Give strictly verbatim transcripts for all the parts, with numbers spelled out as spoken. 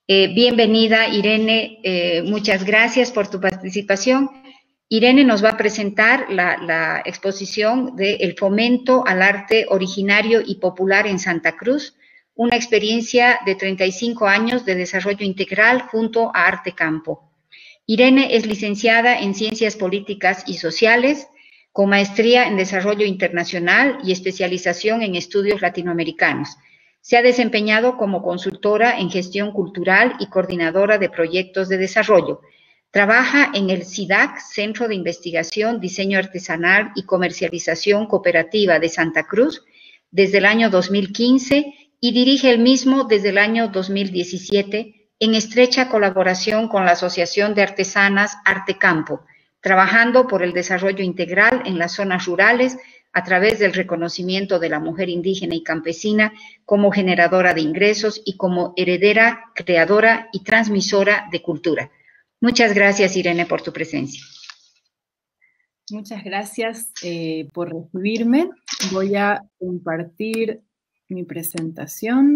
Eh, bienvenida, Irene, eh, muchas gracias por tu participación. Irene nos va a presentar la, la exposición de El fomento al arte originario y popular en Santa Cruz, una experiencia de treinta y cinco años de desarrollo integral junto a Arte Campo. Irene es licenciada en Ciencias Políticas y Sociales, con maestría en Desarrollo Internacional y especialización en estudios latinoamericanos. Se ha desempeñado como consultora en gestión cultural y coordinadora de proyectos de desarrollo. Trabaja en el C I D A C, Centro de Investigación, Diseño Artesanal y Comercialización Cooperativa de Santa Cruz, desde el año dos mil quince y dirige el mismo desde el año dos mil diecisiete en estrecha colaboración con la Asociación de Artesanas Arte Campo, trabajando por el desarrollo integral en las zonas rurales a través del reconocimiento de la mujer indígena y campesina como generadora de ingresos y como heredera, creadora y transmisora de cultura. Muchas gracias, Irene, por tu presencia. Muchas gracias eh, por recibirme. Voy a compartir mi presentación.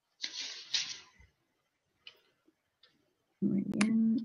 Muy bien.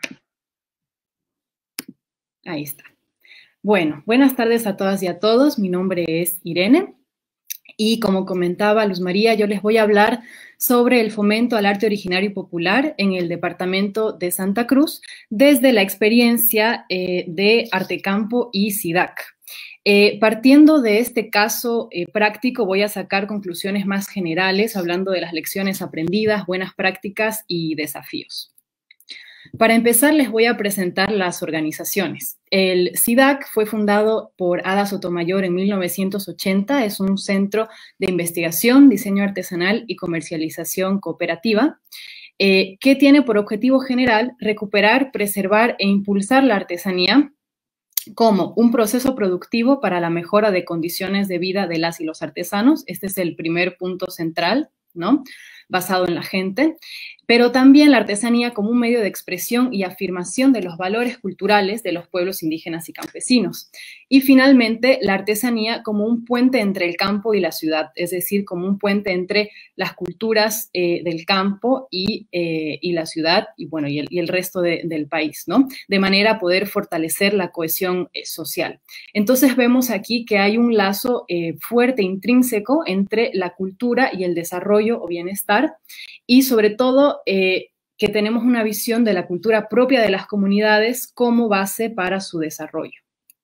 Ahí está. Bueno, buenas tardes a todas y a todos. Mi nombre es Irene y como comentaba Luz María, yo les voy a hablar sobre el fomento al arte originario y popular en el departamento de Santa Cruz desde la experiencia eh, de Arte Campo y C I D A C. Eh, partiendo de este caso eh, práctico, voy a sacar conclusiones más generales hablando de las lecciones aprendidas, buenas prácticas y desafíos. Para empezar, les voy a presentar las organizaciones. El C I D A C fue fundado por Ada Sotomayor en mil novecientos ochenta. Es un centro de investigación, diseño artesanal y comercialización cooperativa eh, que tiene por objetivo general recuperar, preservar e impulsar la artesanía como un proceso productivo para la mejora de condiciones de vida de las y los artesanos. Este es el primer punto central, ¿no?, basado en la gente, pero también la artesanía como un medio de expresión y afirmación de los valores culturales de los pueblos indígenas y campesinos. Y finalmente, la artesanía como un puente entre el campo y la ciudad, es decir, como un puente entre las culturas eh, del campo y, eh, y la ciudad y, bueno, y, el, y el resto de, del país, ¿no? De manera a poder fortalecer la cohesión eh, social. Entonces vemos aquí que hay un lazo eh, fuerte, intrínseco entre la cultura y el desarrollo o bienestar, y sobre todo eh, que tenemos una visión de la cultura propia de las comunidades como base para su desarrollo.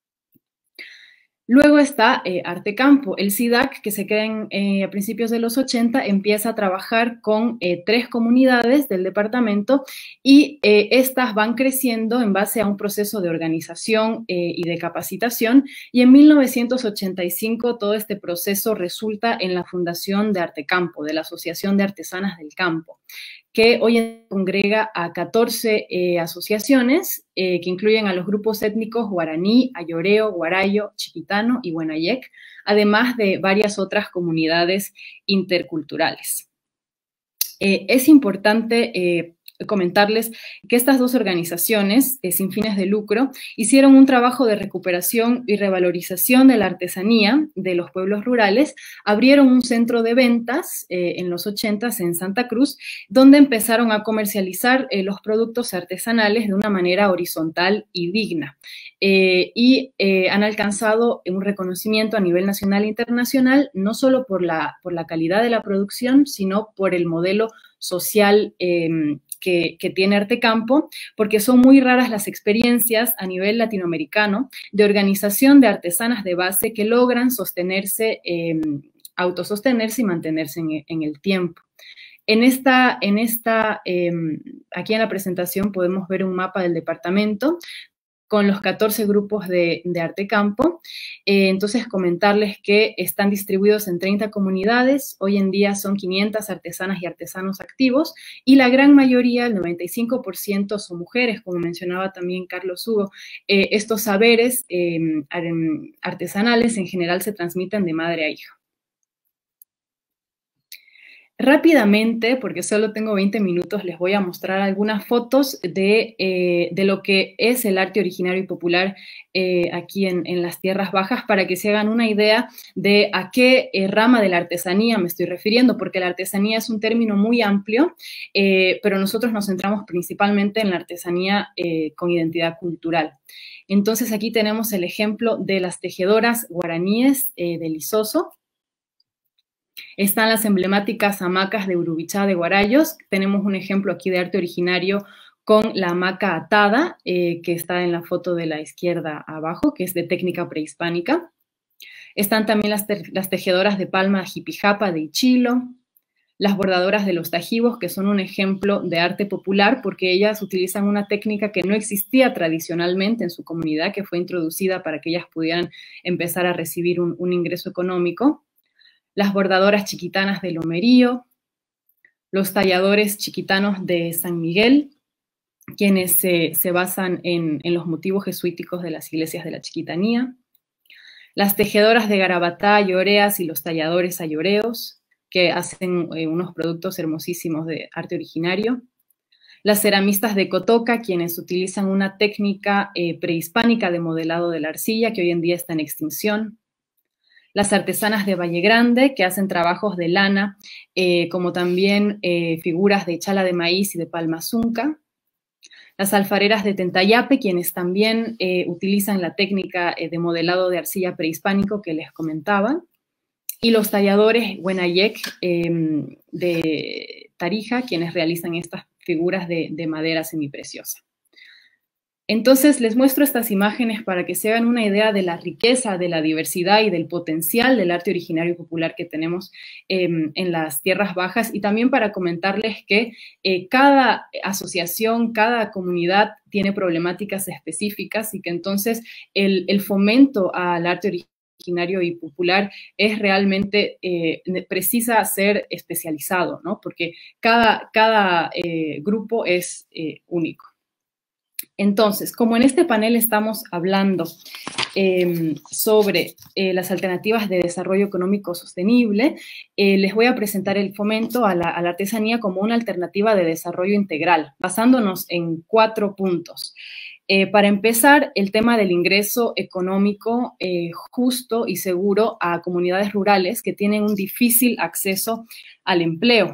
Luego está eh, Arte Campo. El C I D A C, que se crea en, eh, a principios de los ochenta, empieza a trabajar con eh, tres comunidades del departamento y eh, estas van creciendo en base a un proceso de organización eh, y de capacitación, y en mil novecientos ochenta y cinco todo este proceso resulta en la fundación de Arte Campo, de la Asociación de Artesanas del Campo, que hoy en día congrega a catorce eh, asociaciones eh, que incluyen a los grupos étnicos guaraní, ayoreo, guarayo, chiquitano y huenayec, además de varias otras comunidades interculturales. Eh, es importante eh, comentarles que estas dos organizaciones eh, sin fines de lucro hicieron un trabajo de recuperación y revalorización de la artesanía de los pueblos rurales, abrieron un centro de ventas eh, en los ochentas en Santa Cruz, donde empezaron a comercializar eh, los productos artesanales de una manera horizontal y digna. Eh, y eh, han alcanzado un reconocimiento a nivel nacional e internacional, no solo por la, por la calidad de la producción, sino por el modelo social eh, que, que tiene Arte Campo, porque son muy raras las experiencias a nivel latinoamericano de organización de artesanas de base que logran sostenerse, eh, autosostenerse y mantenerse en, en el tiempo. En esta, en esta eh, aquí en la presentación podemos ver un mapa del departamento con los catorce grupos de, de Arte Campo. Eh, entonces, comentarles que están distribuidos en treinta comunidades. Hoy en día son quinientas artesanas y artesanos activos, y la gran mayoría, el noventa y cinco por ciento, son mujeres, como mencionaba también Carlos Hugo. Eh, estos saberes eh, artesanales en general se transmiten de madre a hija. Rápidamente, porque solo tengo veinte minutos, les voy a mostrar algunas fotos de, eh, de lo que es el arte originario y popular eh, aquí en, en las Tierras Bajas, para que se hagan una idea de a qué eh, rama de la artesanía me estoy refiriendo, porque la artesanía es un término muy amplio, eh, pero nosotros nos centramos principalmente en la artesanía eh, con identidad cultural. Entonces aquí tenemos el ejemplo de las tejedoras guaraníes eh, de Lizoso. Están las emblemáticas hamacas de Urubichá de Guarayos. Tenemos un ejemplo aquí de arte originario con la hamaca atada, eh, que está en la foto de la izquierda abajo, que es de técnica prehispánica. Están también las, te las tejedoras de palma jipijapa de Ichilo, las bordadoras de los tajibos, que son un ejemplo de arte popular porque ellas utilizan una técnica que no existía tradicionalmente en su comunidad, que fue introducida para que ellas pudieran empezar a recibir un, un ingreso económico. Las bordadoras chiquitanas de Lomerío, los talladores chiquitanos de San Miguel, quienes se, se basan en, en los motivos jesuíticos de las iglesias de la Chiquitanía, las tejedoras de Garabatá, Lloreas y los talladores ayoreos, que hacen eh, unos productos hermosísimos de arte originario, las ceramistas de Cotoca, quienes utilizan una técnica eh, prehispánica de modelado de la arcilla, que hoy en día está en extinción, las artesanas de Valle Grande, que hacen trabajos de lana, eh, como también eh, figuras de chala de maíz y de palma zunca. Las alfareras de Tentayape, quienes también eh, utilizan la técnica eh, de modelado de arcilla prehispánico que les comentaba. Y los talladores Huenayec eh, de Tarija, quienes realizan estas figuras de, de madera semipreciosa. Entonces, les muestro estas imágenes para que se hagan una idea de la riqueza, de la diversidad y del potencial del arte originario y popular que tenemos eh, en las Tierras Bajas, y también para comentarles que eh, cada asociación, cada comunidad tiene problemáticas específicas y que entonces el, el fomento al arte originario y popular es realmente, eh, precisa ser especializado, ¿no? Porque cada, cada eh, grupo es eh, único. Entonces, como en este panel estamos hablando eh, sobre eh, las alternativas de desarrollo económico sostenible, eh, les voy a presentar el fomento a la, a la artesanía como una alternativa de desarrollo integral, basándonos en cuatro puntos. Eh, para empezar, el tema del ingreso económico eh, justo y seguro a comunidades rurales que tienen un difícil acceso al empleo.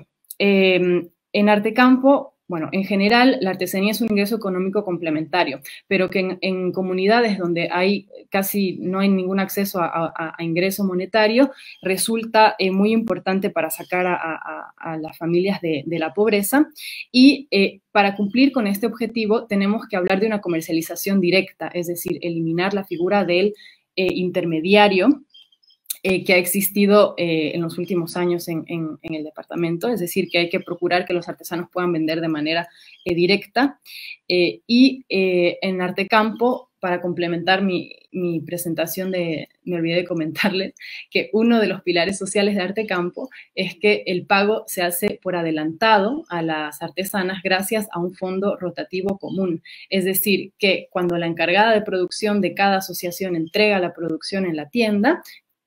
Eh, en Artecampo, bueno, en general, la artesanía es un ingreso económico complementario, pero que en, en comunidades donde hay casi no hay ningún acceso a, a, a ingreso monetario, resulta eh, muy importante para sacar a, a, a las familias de, de la pobreza. Y eh, para cumplir con este objetivo, tenemos que hablar de una comercialización directa, es decir, eliminar la figura del eh, intermediario, Eh, que ha existido eh, en los últimos años en, en, en el departamento, es decir, que hay que procurar que los artesanos puedan vender de manera eh, directa. Eh, y eh, en Artecampo, para complementar mi, mi presentación, de, me olvidé de comentarles que uno de los pilares sociales de Artecampo es que el pago se hace por adelantado a las artesanas gracias a un fondo rotativo común. Es decir, que cuando la encargada de producción de cada asociación entrega la producción en la tienda,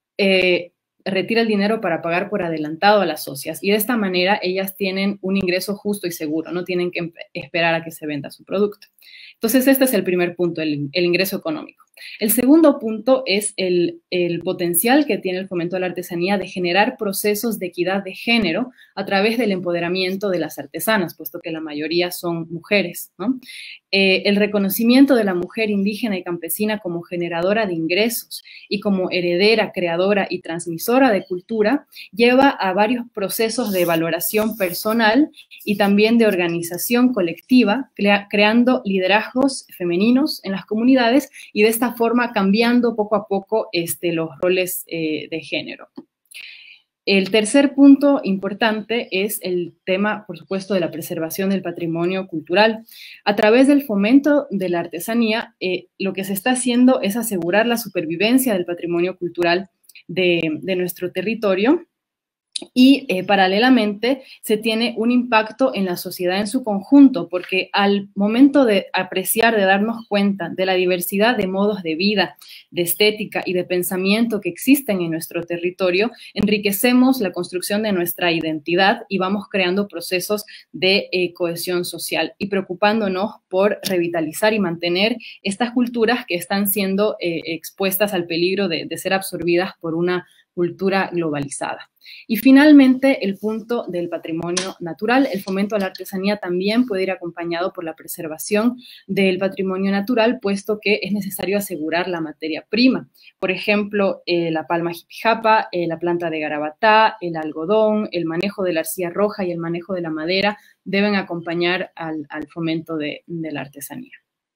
Eh, retira el dinero para pagar por adelantado a las socias, y de esta manera ellas tienen un ingreso justo y seguro, no tienen que esperar a que se venda su producto. Entonces, este es el primer punto, el, el ingreso económico. El segundo punto es el, el potencial que tiene el fomento de la artesanía de generar procesos de equidad de género a través del empoderamiento de las artesanas, puesto que la mayoría son mujeres, ¿no? Eh, el reconocimiento de la mujer indígena y campesina como generadora de ingresos y como heredera, creadora y transmisora de cultura lleva a varios procesos de valoración personal y también de organización colectiva, crea, creando liderazgos femeninos en las comunidades y de esta forma cambiando poco a poco este, los roles eh, de género. El tercer punto importante es el tema, por supuesto, de la preservación del patrimonio cultural. A través del fomento de la artesanía, eh, lo que se está haciendo es asegurar la supervivencia del patrimonio cultural de, de nuestro territorio, Y eh, paralelamente se tiene un impacto en la sociedad en su conjunto, porque al momento de apreciar, de darnos cuenta de la diversidad de modos de vida, de estética y de pensamiento que existen en nuestro territorio, enriquecemos la construcción de nuestra identidad y vamos creando procesos de eh, cohesión social y preocupándonos por revitalizar y mantener estas culturas que están siendo eh, expuestas al peligro de, de ser absorbidas por una cultura globalizada. Y finalmente, el punto del patrimonio natural. El fomento a la artesanía también puede ir acompañado por la preservación del patrimonio natural, puesto que es necesario asegurar la materia prima. Por ejemplo, eh, la palma jipijapa, eh, la planta de garabatá, el algodón, el manejo de la arcilla roja y el manejo de la madera deben acompañar al, al fomento de, de la artesanía.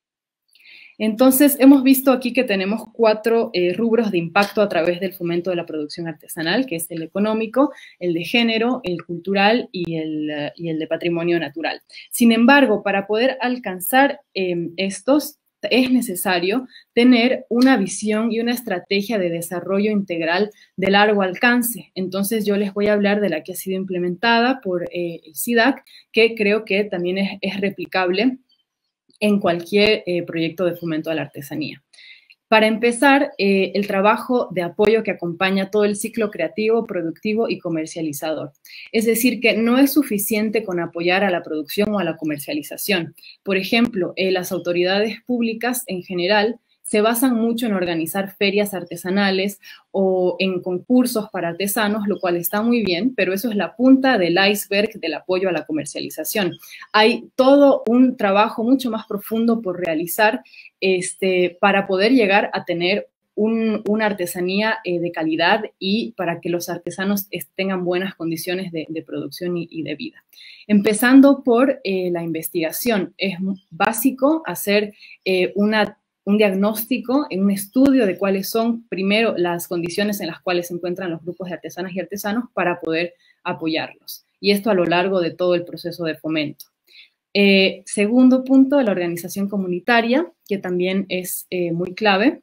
Entonces, hemos visto aquí que tenemos cuatro eh, rubros de impacto a través del fomento de la producción artesanal, que es el económico, el de género, el cultural y el, uh, y el de patrimonio natural. Sin embargo, para poder alcanzar eh, estos, es necesario tener una visión y una estrategia de desarrollo integral de largo alcance. Entonces, yo les voy a hablar de la que ha sido implementada por eh, el SIDAC, que creo que también es, es replicable en cualquier eh, proyecto de fomento a la artesanía. Para empezar, eh, el trabajo de apoyo que acompaña todo el ciclo creativo, productivo y comercializador. Es decir, que no es suficiente con apoyar a la producción o a la comercialización. Por ejemplo, eh, las autoridades públicas en general se basan mucho en organizar ferias artesanales o en concursos para artesanos, lo cual está muy bien, pero eso es la punta del iceberg del apoyo a la comercialización. Hay todo un trabajo mucho más profundo por realizar este, para poder llegar a tener un, una artesanía eh, de calidad y para que los artesanos tengan buenas condiciones de, de producción y, y de vida. Empezando por eh, la investigación. Es básico hacer eh, una un diagnóstico, un estudio de cuáles son, primero, las condiciones en las cuales se encuentran los grupos de artesanas y artesanos para poder apoyarlos. Y esto a lo largo de todo el proceso de fomento. Eh, segundo punto, la organización comunitaria, que también es eh, muy clave,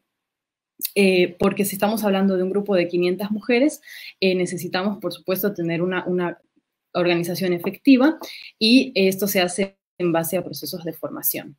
eh, porque si estamos hablando de un grupo de quinientas mujeres, eh, necesitamos, por supuesto, tener una, una organización efectiva y esto se hace en base a procesos de formación.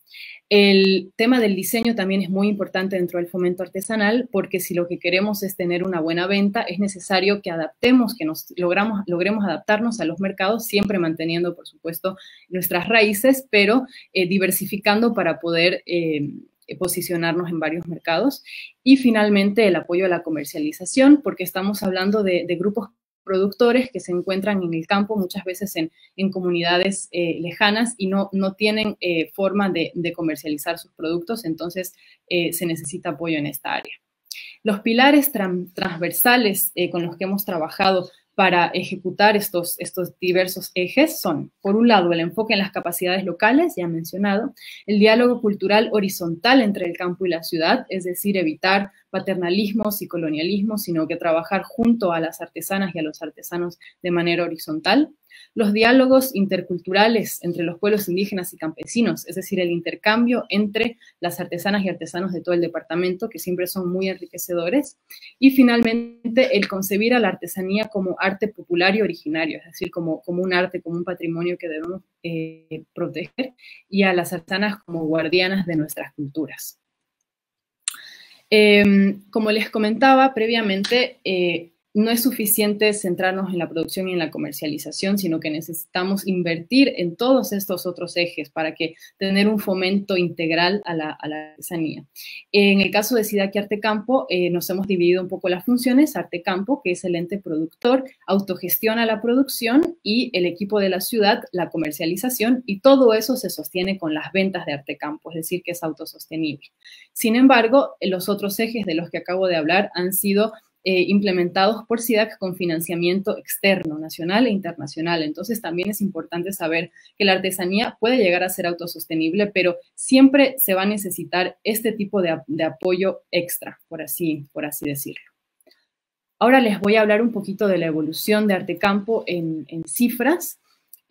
El tema del diseño también es muy importante dentro del fomento artesanal porque si lo que queremos es tener una buena venta, es necesario que adaptemos, que nos logramos, logremos adaptarnos a los mercados, siempre manteniendo, por supuesto, nuestras raíces, pero eh, diversificando para poder eh, posicionarnos en varios mercados. Y finalmente, el apoyo a la comercialización, porque estamos hablando de, de grupos productores que se encuentran en el campo, muchas veces en, en comunidades eh, lejanas y no, no tienen eh, forma de, de comercializar sus productos, entonces eh, se necesita apoyo en esta área. Los pilares tran, transversales eh, con los que hemos trabajado para ejecutar estos, estos diversos ejes son, por un lado, el enfoque en las capacidades locales, ya mencionado, el diálogo cultural horizontal entre el campo y la ciudad, es decir, evitar paternalismos y colonialismos, sino que trabajar junto a las artesanas y a los artesanos de manera horizontal. Los diálogos interculturales entre los pueblos indígenas y campesinos, es decir, el intercambio entre las artesanas y artesanos de todo el departamento, que siempre son muy enriquecedores. Y finalmente, el concebir a la artesanía como arte popular y originario, es decir, como, como un arte, como un patrimonio que debemos eh, proteger, y a las artesanas como guardianas de nuestras culturas. Eh, como les comentaba previamente, eh, no es suficiente centrarnos en la producción y en la comercialización, sino que necesitamos invertir en todos estos otros ejes para que tener un fomento integral a la, a la artesanía. En el caso de SIDAC y Artecampo, eh, nos hemos dividido un poco las funciones. Artecampo, que es el ente productor, autogestiona la producción y el equipo de la ciudad la comercialización y todo eso se sostiene con las ventas de Artecampo, es decir, que es autosostenible. Sin embargo, los otros ejes de los que acabo de hablar han sido Eh, implementados por SIDAC con financiamiento externo, nacional e internacional. Entonces, también es importante saber que la artesanía puede llegar a ser autosostenible, pero siempre se va a necesitar este tipo de, de apoyo extra, por así, por así decirlo. Ahora les voy a hablar un poquito de la evolución de Artecampo en, en cifras.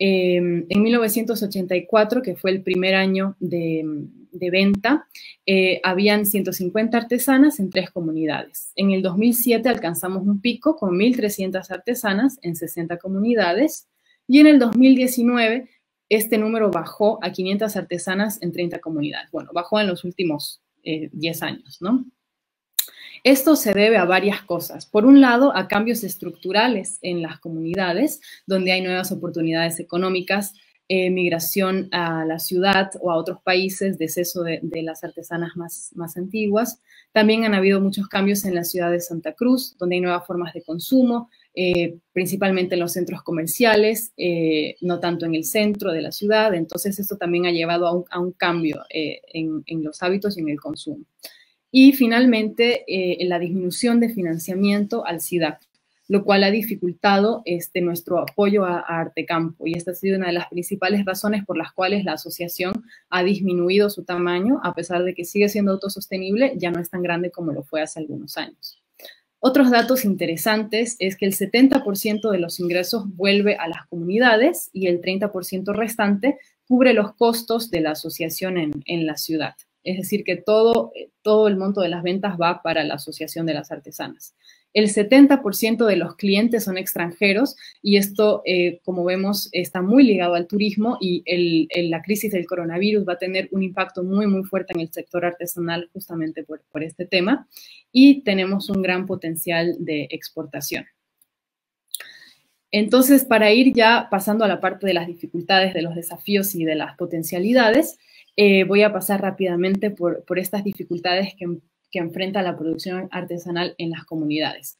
Eh, en mil novecientos ochenta y cuatro, que fue el primer año de, de venta, eh, habían ciento cincuenta artesanas en tres comunidades. En el dos mil siete alcanzamos un pico con mil trescientas artesanas en sesenta comunidades y en el dos mil diecinueve este número bajó a quinientas artesanas en treinta comunidades. Bueno, bajó en los últimos eh, diez años, ¿no? Esto se debe a varias cosas. Por un lado, a cambios estructurales en las comunidades, donde hay nuevas oportunidades económicas, eh, migración a la ciudad o a otros países, deceso de, de las artesanas más, más antiguas. También han habido muchos cambios en la ciudad de Santa Cruz, donde hay nuevas formas de consumo, eh, principalmente en los centros comerciales, eh, no tanto en el centro de la ciudad. Entonces, esto también ha llevado a un, a un cambio eh, en, en los hábitos y en el consumo. Y finalmente, eh, la disminución de financiamiento al SIDAC, lo cual ha dificultado este, nuestro apoyo a, a Artecampo. Y esta ha sido una de las principales razones por las cuales la asociación ha disminuido su tamaño, a pesar de que sigue siendo autosostenible, ya no es tan grande como lo fue hace algunos años. Otros datos interesantes es que el setenta por ciento de los ingresos vuelve a las comunidades y el treinta por ciento restante cubre los costos de la asociación en, en la ciudad. Es decir, que todo, todo el monto de las ventas va para la Asociación de las Artesanas. El setenta por ciento de los clientes son extranjeros y esto, eh, como vemos, está muy ligado al turismo y el, el, la crisis del coronavirus va a tener un impacto muy, muy fuerte en el sector artesanal justamente por, por este tema y tenemos un gran potencial de exportación. Entonces, para ir ya pasando a la parte de las dificultades, de los desafíos y de las potencialidades, Eh, voy a pasar rápidamente por, por estas dificultades que, que enfrenta la producción artesanal en las comunidades.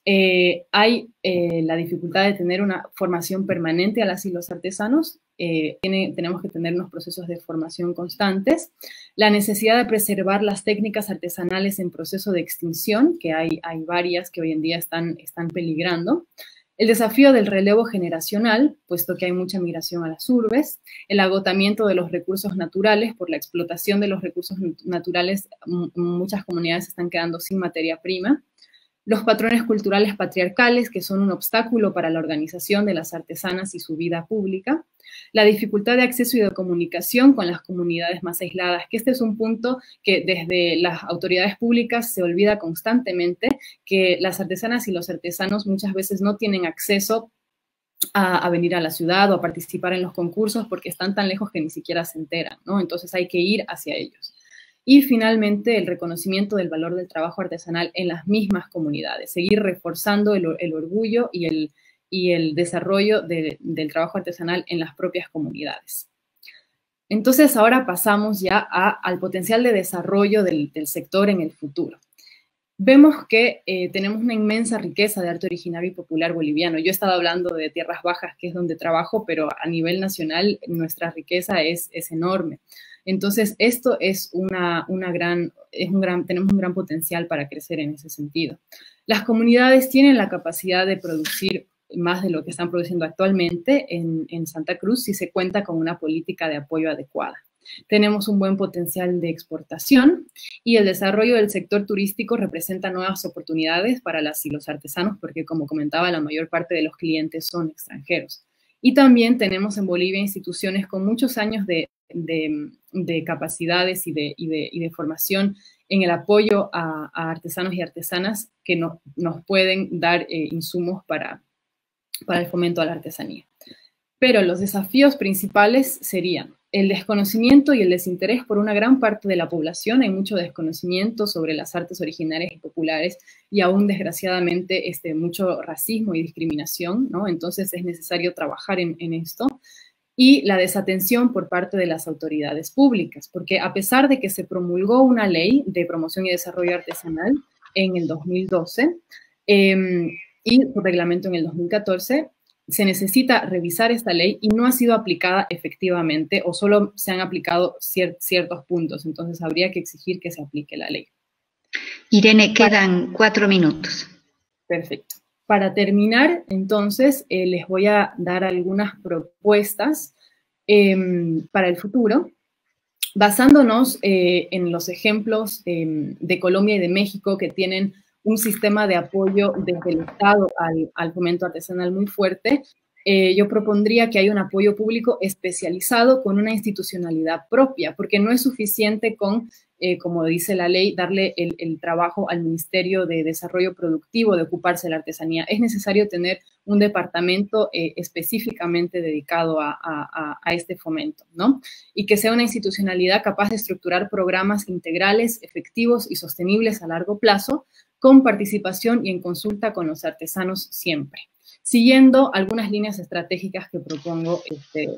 Eh, hay eh, la dificultad de tener una formación permanente a las y los artesanos. Eh, tiene, tenemos que tener unos procesos de formación constantes. La necesidad de preservar las técnicas artesanales en proceso de extinción, que hay, hay varias que hoy en día están, están peligrando. El desafío del relevo generacional, puesto que hay mucha migración a las urbes, el agotamiento de los recursos naturales, por la explotación de los recursos naturales, muchas comunidades están quedando sin materia prima, los patrones culturales patriarcales, que son un obstáculo para la organización de las artesanas y su vida pública, la dificultad de acceso y de comunicación con las comunidades más aisladas, que este es un punto que desde las autoridades públicas se olvida constantemente, que las artesanas y los artesanos muchas veces no tienen acceso a, a venir a la ciudad o a participar en los concursos porque están tan lejos que ni siquiera se enteran, ¿no? Entonces hay que ir hacia ellos. Y finalmente, el reconocimiento del valor del trabajo artesanal en las mismas comunidades, seguir reforzando el, el orgullo y el, y el desarrollo de, del trabajo artesanal en las propias comunidades. Entonces, ahora pasamos ya a, al potencial de desarrollo del, del sector en el futuro. Vemos que eh, tenemos una inmensa riqueza de arte originario y popular boliviano. Yo he estado hablando de Tierras Bajas, que es donde trabajo, pero a nivel nacional nuestra riqueza es, es enorme. Entonces, esto es una, una gran, es un gran, tenemos un gran potencial para crecer en ese sentido. Las comunidades tienen la capacidad de producir más de lo que están produciendo actualmente en, en Santa Cruz si se cuenta con una política de apoyo adecuada. Tenemos un buen potencial de exportación y el desarrollo del sector turístico representa nuevas oportunidades para las y los artesanos porque, como comentaba, la mayor parte de los clientes son extranjeros. Y también tenemos en Bolivia instituciones con muchos años de, de, de capacidades y de, y, de, y de formación en el apoyo a, a artesanos y artesanas que no, nos pueden dar eh, insumos para, para el fomento a la artesanía. Pero los desafíos principales serían el desconocimiento y el desinterés por una gran parte de la población. Hay mucho desconocimiento sobre las artes originarias y populares y aún, desgraciadamente, este, mucho racismo y discriminación, ¿no? Entonces es necesario trabajar en, en esto. Y la desatención por parte de las autoridades públicas, porque a pesar de que se promulgó una ley de promoción y desarrollo artesanal en el dos mil doce eh, y su reglamento en el dos mil catorce, se necesita revisar esta ley y no ha sido aplicada efectivamente o solo se han aplicado cier ciertos puntos. Entonces, habría que exigir que se aplique la ley. Irene, quedan cuatro minutos. Perfecto. Para terminar, entonces, eh, les voy a dar algunas propuestas eh, para el futuro, basándonos eh, en los ejemplos eh, de Colombia y de México que tienen un sistema de apoyo desde el Estado al, al fomento artesanal muy fuerte. eh, yo propondría que haya un apoyo público especializado con una institucionalidad propia, porque no es suficiente con, eh, como dice la ley, darle el, el trabajo al Ministerio de Desarrollo Productivo de ocuparse de la artesanía. Es necesario tener un departamento eh, específicamente dedicado a, a, a este fomento, ¿no? Y que sea una institucionalidad capaz de estructurar programas integrales, efectivos y sostenibles a largo plazo, con participación y en consulta con los artesanos siempre, siguiendo algunas líneas estratégicas que propongo este,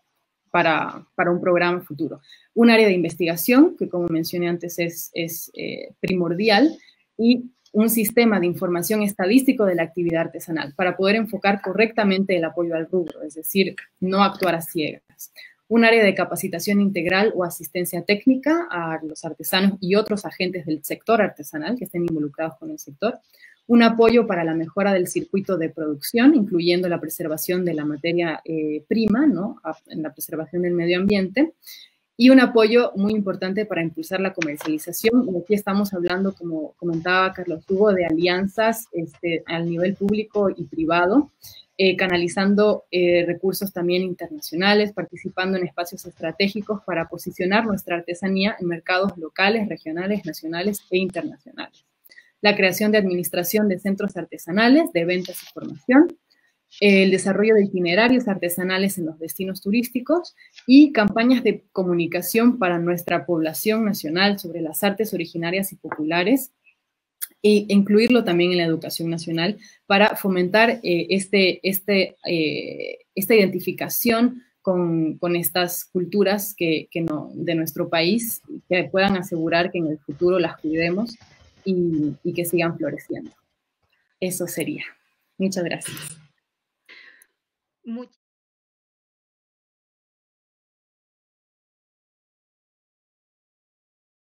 para, para un programa futuro. Un área de investigación, que como mencioné antes es, es eh, primordial, y un sistema de información estadístico de la actividad artesanal para poder enfocar correctamente el apoyo al rubro, es decir, no actuar a ciegas. Un área de capacitación integral o asistencia técnica a los artesanos y otros agentes del sector artesanal que estén involucrados con el sector. Un apoyo para la mejora del circuito de producción, incluyendo la preservación de la materia eh, prima, ¿no? En la preservación del medio ambiente. Y un apoyo muy importante para impulsar la comercialización. Y aquí estamos hablando, como comentaba Carlos Hugo, de alianzas este, al nivel público y privado, eh, canalizando eh, recursos también internacionales, participando en espacios estratégicos para posicionar nuestra artesanía en mercados locales, regionales, nacionales e internacionales. La creación de administración de centros artesanales, de ventas y formación, el desarrollo de itinerarios artesanales en los destinos turísticos y campañas de comunicación para nuestra población nacional sobre las artes originarias y populares, e incluirlo también en la educación nacional para fomentar eh, este, este, eh, esta identificación con, con estas culturas que, que no, de nuestro país, que puedan asegurar que en el futuro las cuidemos y, y que sigan floreciendo. Eso sería. Muchas gracias. Muchas